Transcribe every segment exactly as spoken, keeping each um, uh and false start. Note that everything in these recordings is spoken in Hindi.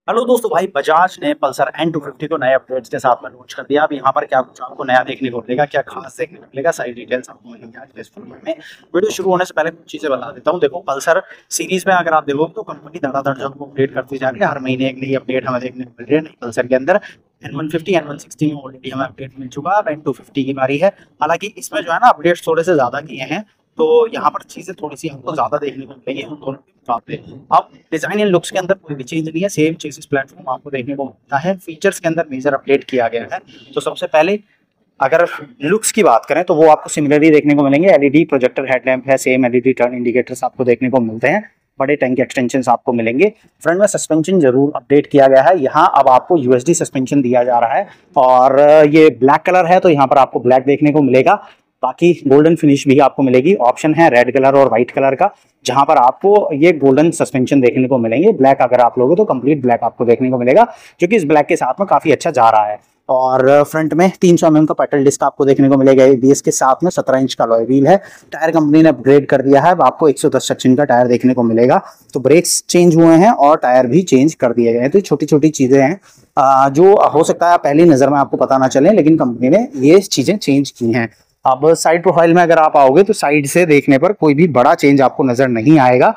हेलो दोस्तों, भाई बजाज ने पल्सर एन टू फिफ्टी को नए अपडेट्स के साथ में लॉन्च कर दिया। अब यहाँ पर क्या कुछ आपको नया देखने को मिलेगा, क्या खास देखने को मिलेगा, सारी डिटेल्स आपको मिलेंगी आज के इस वीडियो में। वीडियो शुरू होने से पहले कुछ चीजें बता देता हूँ। देखो, पल्सर सीरीज में अगर आप देखोगे तो कंपनी धड़ाधड़ जो अपडेट करती जा रही है। हर महीने एक नई अपडेट हमें देखने को मिल रही है नई पल्सर के अंदर। N one fifty, N one sixty में ऑलरेडी हमें अपडेट मिल चुका है। अब एन टू फिफ्टी की बारी है। हालांकि इसमें जो है ना अपडेट्स थोड़े से ज्यादा किए हैं, तो यहाँ पर चीजें थोड़ी सी हमको ज्यादा देखने को मिलेगी हम दोनों के मुकाबले। अब डिजाइन एंड लुक्स के अंदर कोई भी चेंज नहीं है, सेम चेसिस प्लेटफॉर्म आपको देखने को मिलता है। फीचर्स के अंदर मेजर अपडेट किया गया है। तो सबसे पहले अगर लुक्स की बात करें तो वो आपको सिमिलरली देखने को मिलेंगे। एलईडी प्रोजेक्टर हेडलैम्प है, सेम एलईडी टर्न इंडिकेटर्स आपको देखने को मिलते हैं। बड़े टैंक एक्सटेंशन आपको मिलेंगे। फ्रंट में सस्पेंशन जरूर अपडेट किया गया है। यहाँ अब आपको यूएसडी सस्पेंशन दिया जा रहा है और ये ब्लैक कलर है तो यहाँ पर आपको ब्लैक देखने को मिलेगा। बाकी गोल्डन फिनिश भी आपको मिलेगी। ऑप्शन है रेड कलर और व्हाइट कलर का, जहां पर आपको ये गोल्डन सस्पेंशन देखने को मिलेंगे। ब्लैक अगर आप लोगे तो कंप्लीट ब्लैक आपको देखने को मिलेगा, जो कि इस ब्लैक के साथ में काफी अच्छा जा रहा है। और फ्रंट में तीन सौ एम एम का पेट्रोल डिस्क आपको देखने को मिलेगा। एबीएस के साथ में सत्रह इंच का अलॉय व्हील है। टायर कंपनी ने अपग्रेड कर दिया है। अब आपको एक सौ दस सेक्शन का टायर देखने को मिलेगा। तो ब्रेक्स चेंज हुए हैं और टायर भी चेंज कर दिए गए हैं। तो छोटी छोटी चीजें हैं जो हो सकता है पहली नजर में आपको पता ना चले, लेकिन कंपनी ने ये चीजें चेंज की हैं। अब साइड प्रोफाइल में अगर आप आओगे तो साइड से देखने पर कोई भी बड़ा चेंज आपको नजर नहीं आएगा,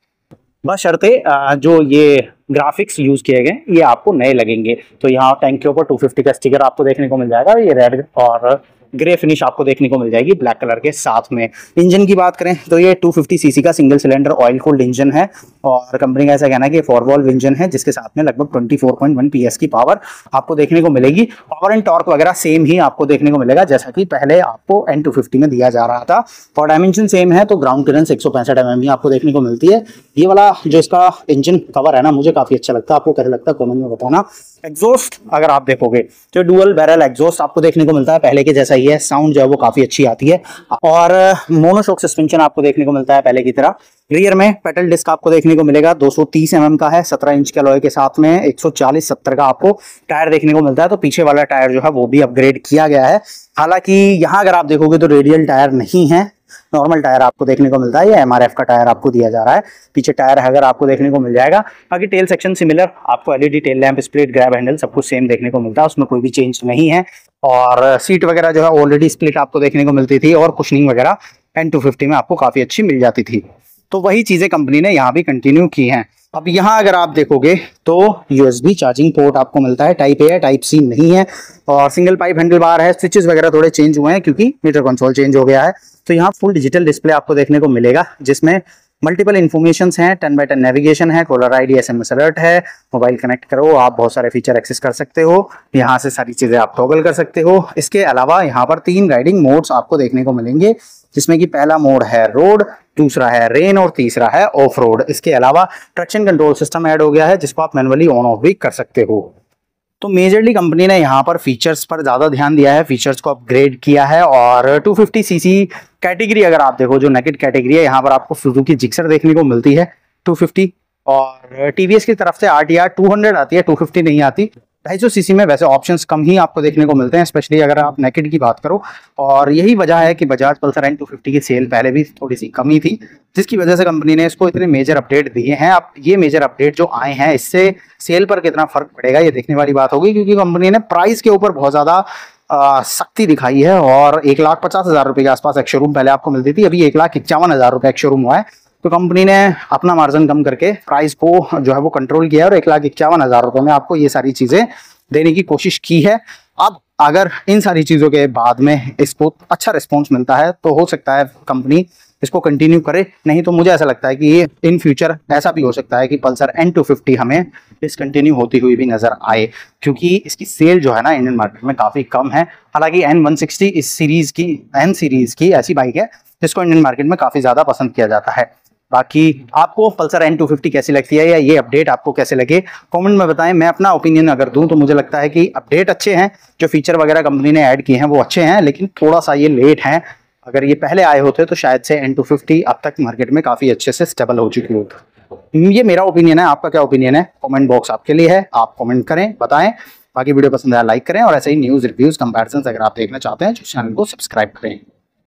बशर्ते जो ये ग्राफिक्स यूज किए गए ये आपको नए लगेंगे। तो यहाँ टैंक के ऊपर टू फिफ्टी का स्टिकर आपको देखने को मिल जाएगा। ये रेड और ग्रे फिनिश आपको देखने को मिल जाएगी ब्लैक कलर के साथ में। इंजन की बात करें तो ये टू फिफ्टी सीसी का single cylinder oil cooled engine है और कंपनी का ऐसा कहना है कि फोर वॉल्व इंजन है, जिसके साथ में लगभग twenty four point one PS की पावर आपको देखने को मिलेगी। पावर एंड टॉर्क वगैरह सेम ही आपको देखने को मिलेगा जैसा कि पहले आपको एन टू फिफ्टी में दिया जा रहा था। और डायमेंशन सेम है, तो ग्राउंड क्लियरेंस एक सौ पैंसठ एम एम ही आपको देखने को मिलती है। ये वाला जो इसका इंजन कवर है ना, मुझे काफी अच्छा लगता है। आपको कैसा लगता है कमेंट में बताना। एग्जॉस्ट अगर आप देखोगे तो डुअल बैरल एग्जॉस्ट आपको देखने को मिलता है, पहले के जैसा ही है। साउंड जो है वो काफी अच्छी आती है और मोनोशॉक सस्पेंशन आपको देखने को मिलता है पहले की तरह। रियर में पेडल डिस्क आपको देखने को मिलेगा, दो सौ तीस एम एम का है, सत्रह इंच के अलॉय के साथ में एक सौ चालीस सत्तर का आपको टायर देखने को मिलता है। तो पीछे वाला टायर जो है वो भी अपग्रेड किया गया है। हालांकि यहाँ अगर आप देखोगे तो रेडियल टायर नहीं है, नॉर्मल टायर आपको देखने को मिलता है। ये एमआरएफ का टायर आपको दिया जा रहा है। पीछे टायर अगर आपको देखने को मिल जाएगा। बाकी टेल सेक्शन सिमिलर, आपको LED tail lamp, split grab handle सब कुछ सेम देखने को मिलता है, उसमें कोई भी चेंज नहीं है। और सीट वगैरह जो है ऑलरेडी स्प्लिट आपको देखने को मिलती थी और कुशनिंग वगैरह एन टू फिफ्टी में आपको काफी अच्छी मिल जाती थी। तो वही चीजें कंपनी ने यहाँ भी कंटिन्यू की हैं। अब यहाँ अगर आप देखोगे तो यूएसबी चार्जिंग पोर्ट आपको मिलता है, टाइप ए है, टाइप सी नहीं है। और सिंगल पाइप हैंडल बार है। स्विचेस वगैरह थोड़े चेंज हुए हैं क्योंकि मीटर कंसोल चेंज हो गया है। तो यहाँ फुल डिजिटल डिस्प्ले आपको देखने को मिलेगा, जिसमें मल्टीपल इन्फॉर्मेशन हैं। टेन बाई टेन नेविगेशन है, कॉलर आईडी, एसएमएस अलर्ट है। मोबाइल कनेक्ट करो, आप बहुत सारे फीचर एक्सेस कर सकते हो। यहाँ से सारी चीजें आप टॉगल कर सकते हो। इसके अलावा यहाँ पर तीन राइडिंग मोड्स आपको देखने को मिलेंगे, जिसमें कि पहला मोड है रोड, दूसरा है रेन और तीसरा है ऑफ रोड। इसके अलावा ट्रैक्शन कंट्रोल सिस्टम ऐड हो गया है, जिसको आप मैनुअली ऑन ऑफ भी कर सकते हो। तो मेजरली कंपनी ने यहाँ पर फीचर्स पर ज्यादा ध्यान दिया है, फीचर्स को अपग्रेड किया है। और टू फिफ्टी सीसी कैटेगरी अगर आप देखो, जो नेकेड कैटेगरी है, यहाँ पर आपको सुजुकी जिक्सर देखने को मिलती है टू फिफ्टी। और टीवीएस की तरफ से आरटीआर टू हंड्रेड आती है, टू फिफ्टी नहीं आती। ढाई सौ सीसी में वैसे ऑप्शंस कम ही आपको देखने को मिलते हैं, स्पेशली अगर आप नेकेड की बात करो। और यही वजह है कि Bajaj Pulsar N two fifty की सेल पहले भी थोड़ी सी कमी थी, जिसकी वजह से कंपनी ने इसको इतने मेजर अपडेट दिए हैं। अब ये मेजर अपडेट जो आए हैं, इससे सेल पर कितना फर्क पड़ेगा ये देखने वाली बात होगी, क्योंकि कंपनी ने प्राइस के ऊपर बहुत ज्यादा सख्ती दिखाई है। और एक लाख पचास हजार रुपए के आसपास एक शोरूम पहले आपको मिलती थी, अभी एक लाख इक्यावन हजार रुपए एक शोरूम हुआ है। तो कंपनी ने अपना मार्जिन कम करके प्राइस को जो है वो कंट्रोल किया और एक लाख इक्यावन हजार रुपए में आपको ये सारी चीजें देने की कोशिश की है। अब अगर इन सारी चीजों के बाद में इसको अच्छा रिस्पॉन्स मिलता है तो हो सकता है कंपनी इसको कंटिन्यू करे, नहीं तो मुझे ऐसा लगता है कि ये इन फ्यूचर ऐसा भी हो सकता है कि पल्सर एन टू फिफ्टी हमें डिसकंटिन्यू होती हुई भी नजर आए, क्योंकि इसकी सेल जो है ना इंडियन मार्केट में काफी कम है। हालांकि एन वन सिक्सटी इस सीरीज की एन सीरीज की ऐसी बाइक है जिसको इंडियन मार्केट में काफी ज्यादा पसंद किया जाता है। बाकी आपको पल्सर एन टू फिफ्टी कैसी लगती है या ये अपडेट आपको कैसे लगे कमेंट में बताएं। मैं अपना ओपिनियन अगर दूं तो मुझे लगता है कि अपडेट अच्छे हैं, जो फीचर वगैरह कंपनी ने ऐड किए हैं वो अच्छे हैं, लेकिन थोड़ा सा ये लेट हैं। अगर ये पहले आए होते तो शायद से एन टू फिफ्टी अब तक मार्केट में काफी अच्छे से स्टेबल हो चुकी होती। ये मेरा ओपिनियन है, आपका क्या ओपिनियन है? कमेंट बॉक्स आपके लिए है, आप कमेंट करें, बताएं। बाकी वीडियो पसंद आया लाइक करें और ऐसे ही न्यूज़ रिव्यूज़ कंपैरिजन अगर आप देखना चाहते हैं तो चैनल को सब्सक्राइब करें।